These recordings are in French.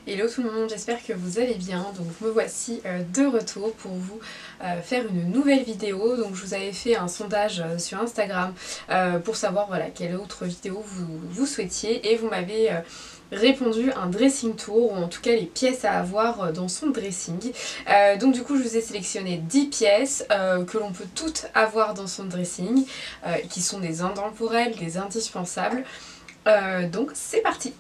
Hello tout le monde, j'espère que vous allez bien. Donc me voici de retour pour vous faire une nouvelle vidéo. Donc je vous avais fait un sondage sur Instagram pour savoir voilà, quelle autre vidéo vous souhaitiez et vous m'avez répondu un dressing tour, ou en tout cas les pièces à avoir dans son dressing. Donc du coup je vous ai sélectionné 10 pièces que l'on peut toutes avoir dans son dressing, qui sont des intemporels, des indispensables. Donc c'est parti.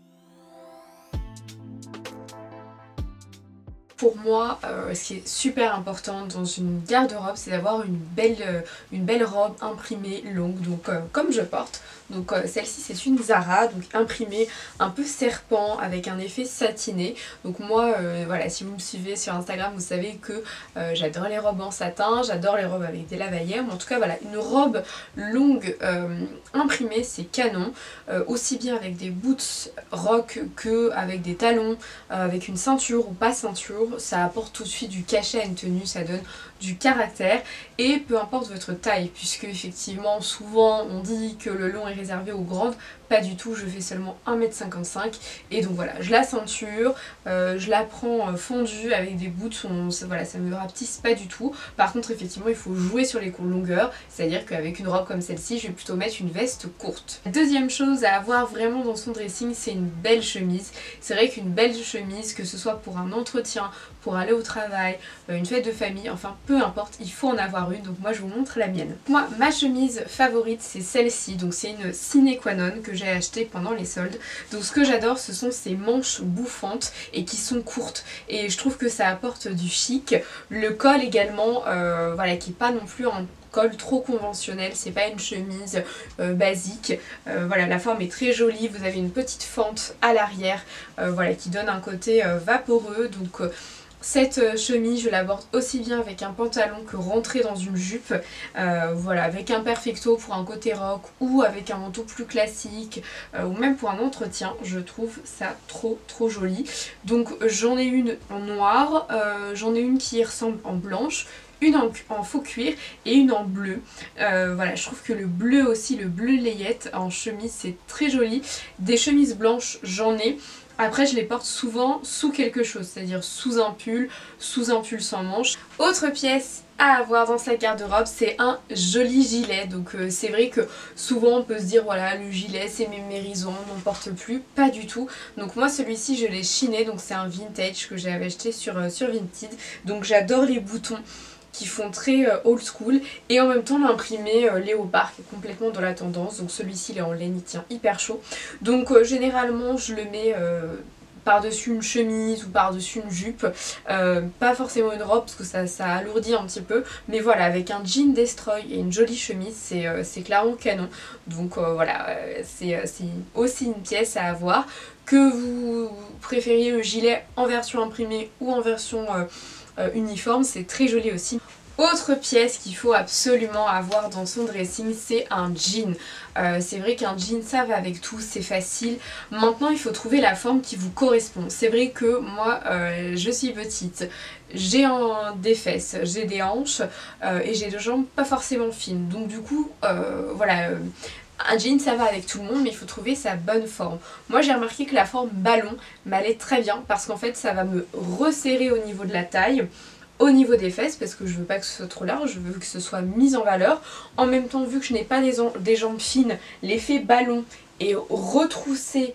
Pour moi, ce qui est super important dans une garde-robe, c'est d'avoir une belle robe imprimée longue, donc comme je porte. Donc celle-ci c'est une Zara, donc imprimée un peu serpent avec un effet satiné. Donc moi, voilà, si vous me suivez sur Instagram, vous savez que j'adore les robes en satin, j'adore les robes avec des lavalières. Mais en tout cas voilà, une robe longue imprimée c'est canon, aussi bien avec des boots rock que avec des talons, avec une ceinture ou pas ceinture. Ça apporte tout de suite du cachet à une tenue, ça donne du caractère et peu importe votre taille, puisque effectivement souvent on dit que le long est réservé aux grandes, pas du tout, je fais seulement 1m55 et donc voilà, je la ceinture, je la prends fondue avec des boutons, voilà, ça me rapetisse pas du tout. Par contre effectivement il faut jouer sur les longueurs, c'est à dire qu'avec une robe comme celle-ci je vais plutôt mettre une veste courte. Deuxième chose à avoir vraiment dans son dressing, c'est une belle chemise. C'est vrai qu'une belle chemise, que ce soit pour un entretien, pour aller au travail, une fête de famille, enfin peu importe, il faut en avoir une. Donc moi je vous montre la mienne. Moi ma chemise favorite c'est celle-ci, donc c'est une sine qua non que j'ai achetée pendant les soldes. Donc ce que j'adore ce sont ces manches bouffantes et qui sont courtes et je trouve que ça apporte du chic. Le col également, voilà, qui est pas non plus un col trop conventionnel, c'est pas une chemise basique. Voilà, la forme est très jolie, vous avez une petite fente à l'arrière, voilà, qui donne un côté vaporeux. Donc cette chemise je l'aborde aussi bien avec un pantalon que rentrée dans une jupe, voilà, avec un perfecto pour un côté rock ou avec un manteau plus classique, ou même pour un entretien. Je trouve ça trop joli. Donc j'en ai une en noir, j'en ai une qui ressemble en blanche, une en faux cuir et une en bleu. Voilà, je trouve que le bleu aussi, le bleu layette en chemise c'est très joli. Des chemises blanches j'en ai. Après je les porte souvent sous quelque chose, c'est-à-dire sous un pull sans manches. Autre pièce à avoir dans sa garde-robe, c'est un joli gilet. Donc c'est vrai que souvent on peut se dire voilà, le gilet c'est mémérisant, on n'en porte plus, pas du tout. Donc moi celui-ci je l'ai chiné, donc c'est un vintage que j'avais acheté sur Vinted. Donc j'adore les boutons qui font très old school et en même temps l'imprimé léopard qui est complètement dans la tendance. Donc celui-ci il est en laine, il tient hyper chaud. Donc généralement je le mets par-dessus une chemise ou par-dessus une jupe, pas forcément une robe parce que ça alourdit un petit peu, mais voilà, avec un jean destroy et une jolie chemise c'est clairement canon. Donc voilà, c'est aussi une pièce à avoir. Que vous préfériez le gilet en version imprimée ou en version uniforme, c'est très joli aussi. Autre pièce qu'il faut absolument avoir dans son dressing, c'est un jean. C'est vrai qu'un jean ça va avec tout, c'est facile. Maintenant il faut trouver la forme qui vous correspond. C'est vrai que moi je suis petite, j'ai des fesses, j'ai des hanches et j'ai des jambes pas forcément fines. Donc du coup voilà, un jean ça va avec tout le monde, mais il faut trouver sa bonne forme. Moi j'ai remarqué que la forme ballon m'allait très bien parce qu'en fait ça va me resserrer au niveau de la taille, au niveau des fesses, parce que je veux pas que ce soit trop large, je veux que ce soit mis en valeur. En même temps, vu que je n'ai pas des jambes fines, l'effet ballon et retroussé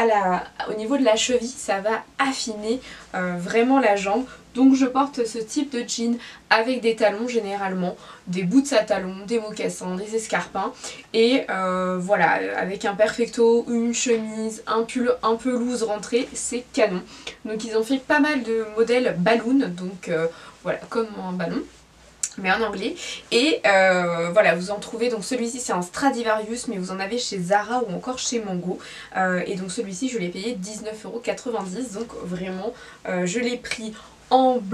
au niveau de la cheville, ça va affiner vraiment la jambe. Donc je porte ce type de jean avec des talons généralement, des boots à talons, des mocassins, des escarpins et voilà, avec un perfecto, une chemise, un pull un peu loose rentré, c'est canon. Donc ils ont fait pas mal de modèles balloon, donc voilà, comme un ballon mais en anglais. Et voilà, vous en trouvez, donc celui-ci c'est un Stradivarius, mais vous en avez chez Zara ou encore chez Mango. Et donc celui-ci je l'ai payé 19,90 €, donc vraiment je l'ai pris en blanc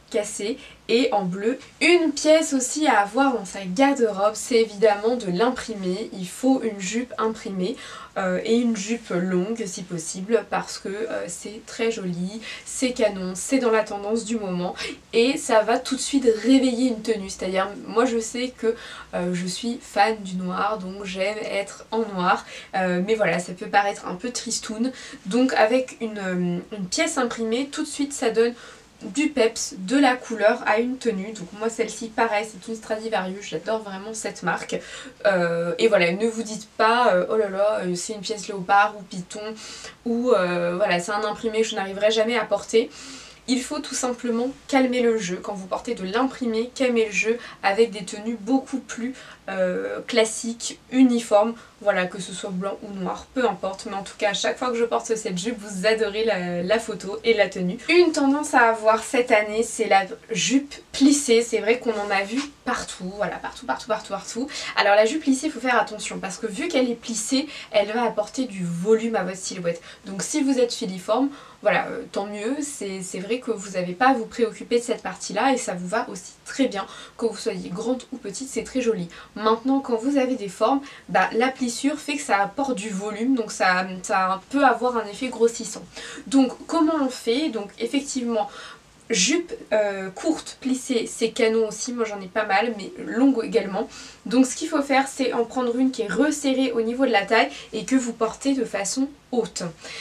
cassé et en bleu. Une pièce aussi à avoir dans sa garde-robe, c'est évidemment de l'imprimer. Il faut une jupe imprimée et une jupe longue si possible parce que c'est très joli, c'est canon, c'est dans la tendance du moment et ça va tout de suite réveiller une tenue. C'est-à-dire moi je sais que je suis fan du noir, donc j'aime être en noir, mais voilà, ça peut paraître un peu tristoun. Donc avec une pièce imprimée, tout de suite ça donne du peps, de la couleur à une tenue. Donc moi celle-ci pareil, c'est une Stradivarius, j'adore vraiment cette marque. Et voilà, ne vous dites pas oh là là c'est une pièce léopard ou python ou voilà c'est un imprimé que je n'arriverai jamais à porter. Il faut tout simplement calmer le jeu. Quand vous portez de l'imprimé, calmer le jeu avec des tenues beaucoup plus classiques, uniformes. Voilà, que ce soit blanc ou noir, peu importe. Mais en tout cas, à chaque fois que je porte cette jupe, vous adorez la photo et la tenue. Une tendance à avoir cette année, c'est la jupe plissée. C'est vrai qu'on en a vu partout, voilà, partout. Alors la jupe plissée, il faut faire attention parce que vu qu'elle est plissée, elle va apporter du volume à votre silhouette. Donc si vous êtes filiforme, voilà, tant mieux, c'est vrai que vous n'avez pas à vous préoccuper de cette partie-là et ça vous va aussi très bien, que vous soyez grande ou petite, c'est très joli. Maintenant, quand vous avez des formes, bah, la plissure fait que ça apporte du volume, donc ça peut avoir un effet grossissant. Donc comment on fait? Donc effectivement, jupe courte, plissée, c'est canon aussi, moi j'en ai pas mal, mais longue également. Donc ce qu'il faut faire, c'est en prendre une qui est resserrée au niveau de la taille et que vous portez de façon haute.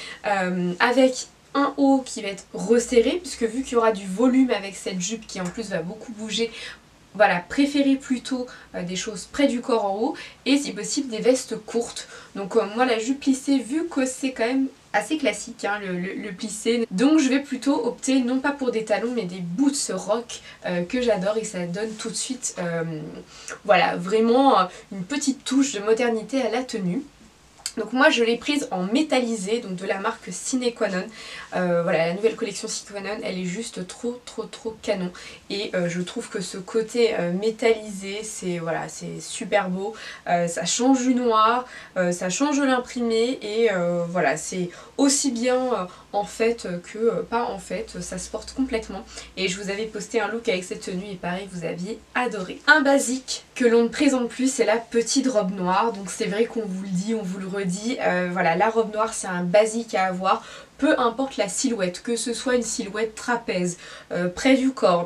Avec un haut qui va être resserré, puisque vu qu'il y aura du volume avec cette jupe qui en plus va beaucoup bouger, voilà, préférez plutôt des choses près du corps en haut et si possible des vestes courtes. Donc moi la jupe plissée, vu que c'est quand même assez classique hein, le plissé, donc je vais plutôt opter non pas pour des talons mais des boots rock que j'adore et ça donne tout de suite voilà, vraiment une petite touche de modernité à la tenue. Donc moi je l'ai prise en métallisé, donc de la marque Sine Qua Non. Voilà, la nouvelle collection Sine Qua Non, elle est juste trop canon. Et je trouve que ce côté métallisé, c'est voilà, c'est super beau. Ça change du noir, ça change de l'imprimé et voilà, c'est aussi bien en fait que pas en fait, ça se porte complètement. Et je vous avais posté un look avec cette tenue et pareil, vous aviez adoré. Un basique que l'on ne présente plus, c'est la petite robe noire. Donc c'est vrai qu'on vous le dit, on vous le redit, voilà, la robe noire c'est un basique à avoir, peu importe la silhouette, que ce soit une silhouette trapèze, près du corps,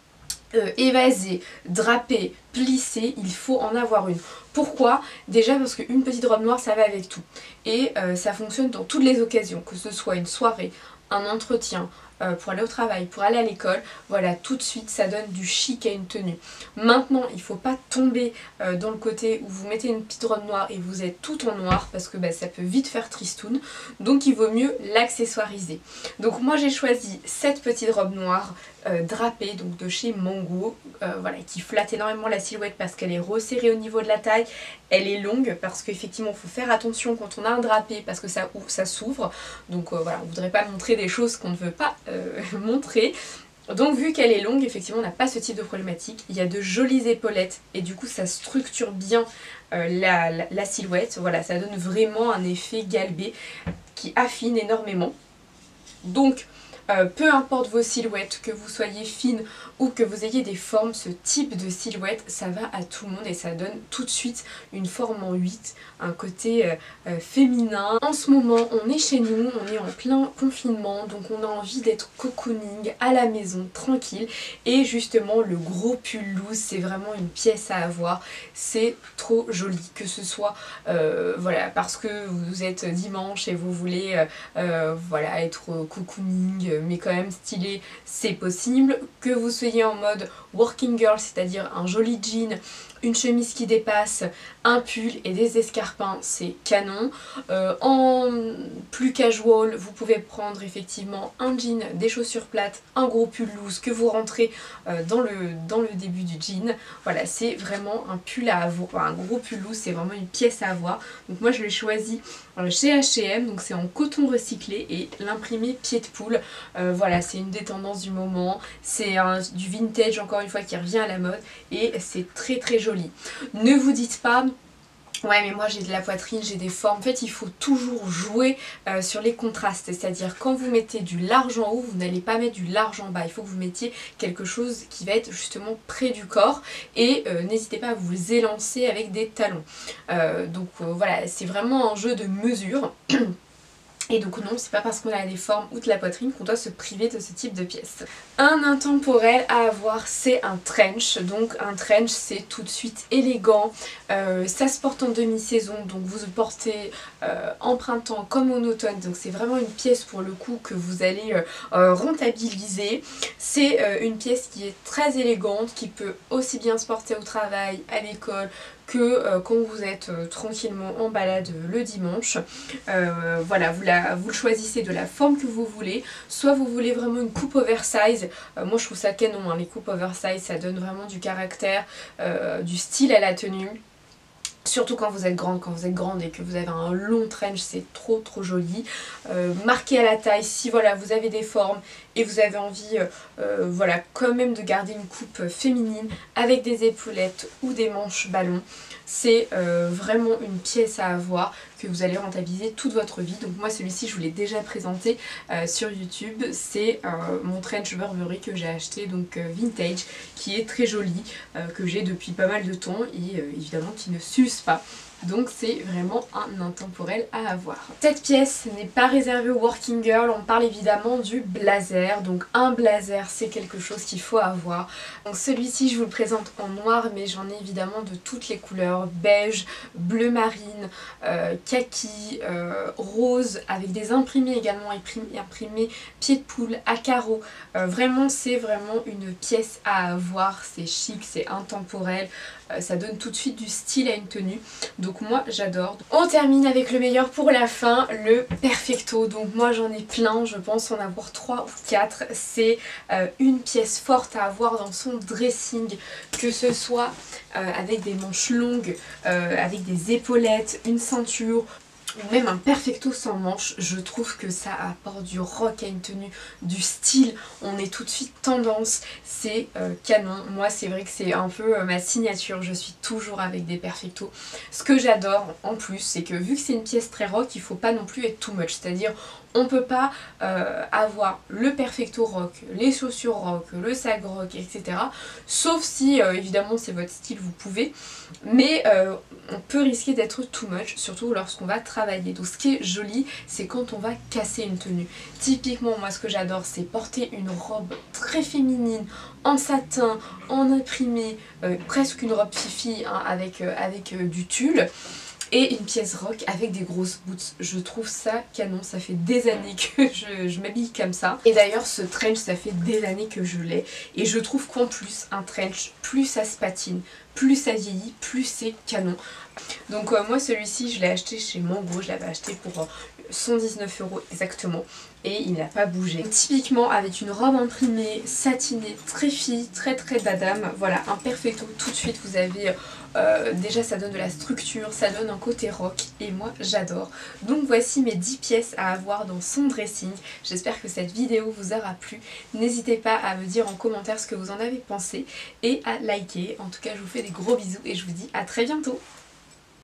évasée, drapée, plissée, il faut en avoir une. Pourquoi? Déjà parce qu'une petite robe noire ça va avec tout et ça fonctionne dans toutes les occasions, que ce soit une soirée, un entretien, pour aller au travail, pour aller à l'école, voilà, tout de suite ça donne du chic à une tenue. Maintenant il ne faut pas tomber dans le côté où vous mettez une petite robe noire et vous êtes tout en noir parce que bah, ça peut vite faire tristoun, donc il vaut mieux l'accessoiriser. Donc moi j'ai choisi cette petite robe noire drapée, donc de chez Mango, voilà, qui flatte énormément la silhouette parce qu'elle est resserrée au niveau de la taille, elle est longue parce qu'effectivement il faut faire attention quand on a un drapé parce que ça s'ouvre, donc voilà, on ne voudrait pas montrer des choses qu'on ne veut pas montrer. Donc vu qu'elle est longue, effectivement on n'a pas ce type de problématique. Il y a de jolies épaulettes et du coup ça structure bien la silhouette. Voilà, ça donne vraiment un effet galbé qui affine énormément. Donc peu importe vos silhouettes, que vous soyez fine ou que vous ayez des formes, ce type de silhouette ça va à tout le monde et ça donne tout de suite une forme en 8, un côté féminin. En ce moment on est chez nous, on est en plein confinement, donc on a envie d'être cocooning à la maison, tranquille, et justement le gros pull loose c'est vraiment une pièce à avoir, c'est trop joli, que ce soit voilà, parce que vous êtes dimanche et vous voulez voilà, être cocooning mais quand même stylé, c'est possible. Que vous soyez en mode working girl, c'est-à-dire un joli jean, une chemise qui dépasse, un pull et des escarpins, c'est canon. En plus casual, vous pouvez prendre effectivement un jean, des chaussures plates, un gros pull loose que vous rentrez dans le début du jean. Voilà, c'est vraiment un pull à avoir, un gros pull loose, c'est vraiment une pièce à avoir. Donc moi je l'ai choisi chez H&M, donc c'est en coton recyclé et l'imprimé pied de poule. Voilà, c'est une des tendances du moment, c'est du vintage encore une fois qui revient à la mode et c'est très joli. Ne vous dites pas Ouais, mais moi j'ai de la poitrine, j'ai des formes. En fait, il faut toujours jouer sur les contrastes. C'est-à-dire quand vous mettez du large en haut, vous n'allez pas mettre du large en bas. Il faut que vous mettiez quelque chose qui va être justement près du corps. Et n'hésitez pas à vous élancer avec des talons. Voilà, c'est vraiment un jeu de mesure. Et donc non, c'est pas parce qu'on a des formes ou de la poitrine qu'on doit se priver de ce type de pièces. Un intemporel à avoir, c'est un trench. Donc un trench, c'est tout de suite élégant. Ça se porte en demi-saison, donc vous le portez en printemps comme en automne. Donc c'est vraiment une pièce pour le coup que vous allez rentabiliser. C'est une pièce qui est très élégante, qui peut aussi bien se porter au travail, à l'école, que quand vous êtes tranquillement en balade le dimanche. Voilà, vous le choisissez de la forme que vous voulez. Soit vous voulez vraiment une coupe oversize. Moi je trouve ça canon, hein, les coupes oversize, ça donne vraiment du caractère, du style à la tenue. Surtout quand vous êtes grande et que vous avez un long trench, c'est trop joli. Marqué à la taille, si voilà vous avez des formes et vous avez envie voilà, quand même de garder une coupe féminine avec des épaulettes ou des manches ballons. C'est vraiment une pièce à avoir que vous allez rentabiliser toute votre vie. Donc moi celui-ci je vous l'ai déjà présenté sur YouTube. C'est mon trench Burberry que j'ai acheté, donc vintage, qui est très joli, que j'ai depuis pas mal de temps et évidemment qui ne s'use pas. Donc c'est vraiment un intemporel à avoir. Cette pièce n'est pas réservée aux working girls, on parle évidemment du blazer. Donc un blazer, c'est quelque chose qu'il faut avoir. Donc celui-ci je vous le présente en noir, mais j'en ai évidemment de toutes les couleurs: beige, bleu marine, kaki, rose, avec des imprimés également, imprimés pied de poule, à carreaux. Vraiment c'est vraiment une pièce à avoir, c'est chic, c'est intemporel. Ça donne tout de suite du style à une tenue, donc moi j'adore. On termine avec le meilleur pour la fin, le perfecto. Donc moi j'en ai plein, je pense en avoir 3 ou 4. C'est une pièce forte à avoir dans son dressing, que ce soit avec des manches longues, avec des épaulettes, une ceinture, ou même un perfecto sans manche. Je trouve que ça apporte du rock à une tenue, du style, on est tout de suite tendance, c'est canon. Moi c'est vrai que c'est un peu ma signature, je suis toujours avec des perfectos. Ce que j'adore en plus, c'est que vu que c'est une pièce très rock, il faut pas non plus être too much, c'est-à-dire on peut pas avoir le perfecto rock, les chaussures rock, le sac rock, etc. Sauf si évidemment c'est votre style, vous pouvez, mais on peut risquer d'être too much, surtout lorsqu'on va travailler. Donc ce qui est joli, c'est quand on va casser une tenue. Typiquement moi ce que j'adore, c'est porter une robe très féminine, en satin, en imprimé, presque une robe fifi, hein, avec du tulle. Et une pièce rock avec des grosses boots. Je trouve ça canon, ça fait des années que je m'habille comme ça. Et d'ailleurs ce trench, ça fait des années que je l'ai. Et je trouve qu'en plus, un trench, plus ça se patine, plus ça vieillit, plus c'est canon. Donc moi celui-ci je l'ai acheté chez Mango, je l'avais acheté pour 119 € exactement. Et il n'a pas bougé. Donc, typiquement avec une robe imprimée, satinée, très fille, très dadame. Voilà, un perfecto, tout de suite vous avez... déjà ça donne de la structure, ça donne un côté rock et moi j'adore. Donc voici mes 10 pièces à avoir dans son dressing. J'espère que cette vidéo vous aura plu. N'hésitez pas à me dire en commentaire ce que vous en avez pensé et à liker. En tout cas je vous fais des gros bisous et je vous dis à très bientôt.